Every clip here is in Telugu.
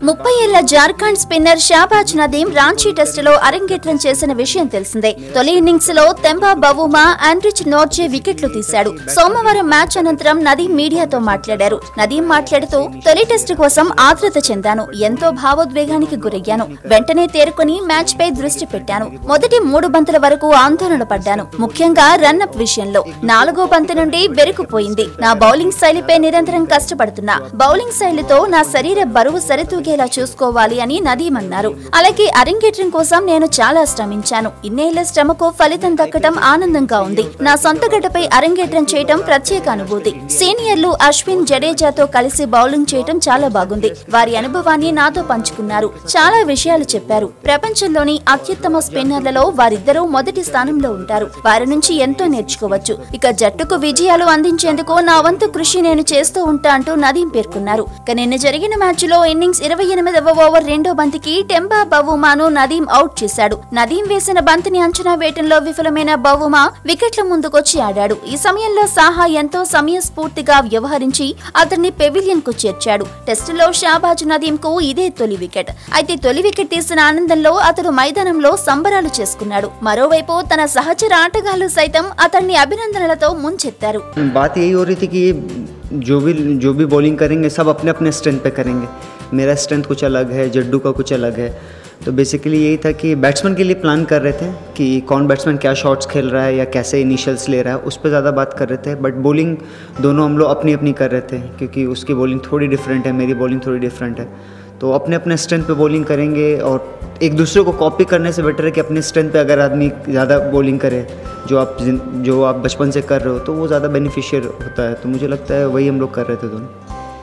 30 ఏళ్ల జార్ఖండ్ స్పిన్నర్ షాబాజ్ నదీం రాంచీ టెస్టులో అరంగేట్రం చేసిన విషయం తెలిసిందే. తొలి ఇన్నింగ్స్ లో తెంబా బవుమా, ఆండ్రిచ్ నోర్జే వికెట్లు తీశాడు. సోమవారం మ్యాచ్ అనంతరం నదీం మీడియాతో మాట్లాడారు. నదీం మాట్లాడుతూ, తొలి టెస్టు కోసం ఆత్రుత చెందాను, ఎంతో భావోద్వేగానికి గురయ్యాను. వెంటనే తేరుకుని మ్యాచ్ పై దృష్టి పెట్టాను. మొదటి 3 బంతుల వరకు ఆందోళన పడ్డాను, ముఖ్యంగా రన్అప్ విషయంలో. 4వ బంతి నుండి బెరుకుపోయింది. నా బౌలింగ్ శైలిపై నిరంతరం కష్టపడుతున్నా. బౌలింగ్ శైలితో నా శరీర బరువు సరితూగేలా చూసుకోవాలి అని నదీం అన్నారు. అలాగే అరంగేట్రం కోసం నేను చాలా శ్రమించాను. ఇన్నేళ్ల శ్రమకు ఫలితం దక్కడం ఆనందంగా ఉంది. నా సొంత గడ్డపై అరంగేట్రం చేయడం ప్రత్యేక అనుభూతి. సీనియర్లు అశ్విన్, జడేజాతో కలిసి బౌలింగ్ చేయడం చాలా బాగుంది. వారి అనుభవాన్ని నాతో పంచుకున్నారు. చాలా విషయాలు చెప్పారు. ప్రపంచంలోని అత్యుత్తమ స్పిన్నర్లలో వారిద్దరూ మొదటి స్థానంలో ఉంటారు. వారి నుంచి ఎంతో నేర్చుకోవచ్చు. ఇక జట్టుకు విజయాలు అందించేందుకు నా వంతు కృషి నేను చేస్తూ ఉంటా అంటూ నదీం పేర్కొన్నారు. నిన్న జరిగిన మ్యాచ్ లో ఇన్నింగ్స్ 28వ ఓవర్ 2వ బంతికి టెంబా బవుమాను నదీం అవుట్ చేశాడు. నదీం వేసిన బంతిని అంచనా వేయటంలో విఫలమైన బవుమా వికెట్ల ముందుకొచ్చి ఆడాడు. ఈ సమయంలో సాహా ఎంతో సమయస్ఫూర్తిగా వ్యవహరించి అతన్ని పెవిలియన్ కు చేర్చాడు. టెస్టులో షాబాజ్ నదీం కు ఇదే తొలి వికెట్. అయితే తొలి వికెట్ తీసిన ఆనందంలో అతడు మైదానంలో సంబరాలు చేసుకున్నాడు. మరోవైపు తన సహచర ఆటగాళ్లు సైతం అతన్ని అభినందనలతో ముంచెత్తారు. जो भी बॉलिंग करेंगे सब अपने अपने स्ट्रेंथ पे करेंगे. मेरा स्ट्रेंथ कुछ अलग है, जड्डू का कुछ अलग है. तो बेसिकली यही था कि बैट्समैन के लिए प्लान कर रहे थे कि कौन बैट्समैन क्या शॉट्स खेल रहा है या कैसे इनिशियल्स ले रहा है, उस पर ज़्यादा बात कर रहे थे. बट बॉलिंग दोनों हम लोग अपनी अपनी कर रहे थे क्योंकि उसकी बॉलिंग थोड़ी डिफरेंट है, मेरी बॉलिंग थोड़ी डिफरेंट है. तो अपने अपने स्ट्रेंथ पे बॉलिंग करेंगे और एक दूसरे को कॉपी करने से बेटर है कि अपने स्ट्रेंथ पे अगर आदमी ज़्यादा बॉलिंग करे जो आप बचपन से कर रहे हो तो वो ज़्यादा बेनिफिशियल होता है. तो मुझे लगता है वही हम लोग कर रहे थे दोनों.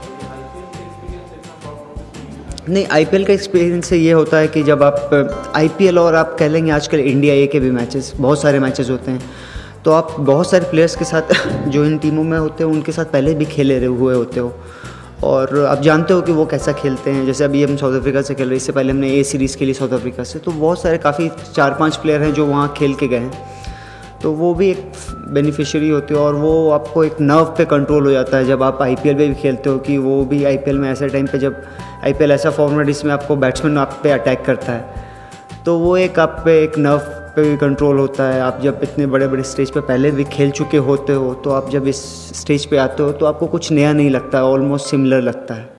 नहीं, आईपीएल का एक्सपीरियंस से ये होता है कि जब आप आईपीएल और आप कह लेंगे आजकल इंडिया ए के भी मैचेस, बहुत सारे मैचेस होते हैं, तो आप बहुत सारे प्लेयर्स के साथ जो इन टीमों में होते हैं उनके साथ पहले भी खेले हुए होते हो और आप जानते हो कि वो कैसा खेलते हैं. जैसे अभी हम साउथ अफ्रीका से खेल रहे हैं, इससे पहले हमने ए सीरीज़ के लिए साउथ अफ्रीका से, तो बहुत सारे काफ़ी 4-5 प्लेयर हैं जो वहाँ खेल के गए हैं. तो वो भी एक बेनिफिशियरी होते हो और वो आपको एक नर्व पे कंट्रोल हो जाता है जब आप आईपीएल में भी खेलते हो कि वो भी आईपीएल में ऐसे टाइम पे जब आईपीएल ऐसा फॉर्मेट जिसमें आपको बैट्समैन आप पे अटैक करता है तो वो एक आप पे एक नर्व पे भी कंट्रोल होता है. आप जब इतने बड़े बड़े स्टेज पे पहले भी खेल चुके होते हो तो आप जब इस स्टेज पे आते हो तो आपको कुछ नया नहीं लगता, ऑलमोस्ट सिमिलर लगता है.